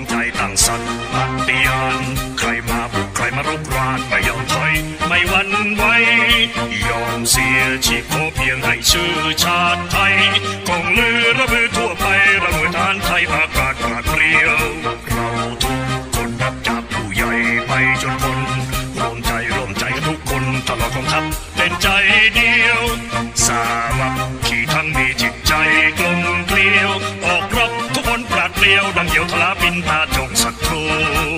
วงใจตั้งสัตย์ปฏิญาณใครมาบุกใครมารบราญไม่ยอมถอยไม่หวั่นไหวยอมเสียชีพขอเพียงให้ชื่อชาติไทยกองลือระบือทั่วไประเบิดทานไทยประกาศกราดเกลียวเราทุกคนรับจากผู้ใหญ่ไปจนคนรวมใจกันทุกคนตลอดกองทัพเป็นใจเดียวสามัคคีทั้งมีจิตใจกลมเกลียวออกรบทุกคนปราดเปรียวดังเหยี่ยวทลาบินตาจงศัตรู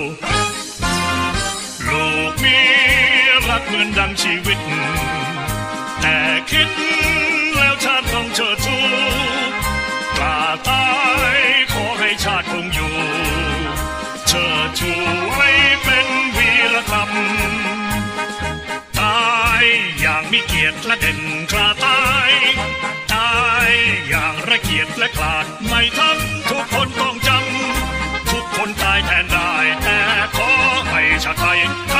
ลูกมีรักเหมือนดังชีวิตแต่คิดแล้วชาติต้องเชิดชูกล้าตายขอให้ชาติคงอยู่เชิดชูไว้เป็นวีรธรรมตายอย่างมีเกียรติและเด่นกล้าตายตายอย่างระเกียรติและกลาดไม่ทำทุกคนต้องจำทุกคนตายแทนได้แต่ขอให้ชาติไทย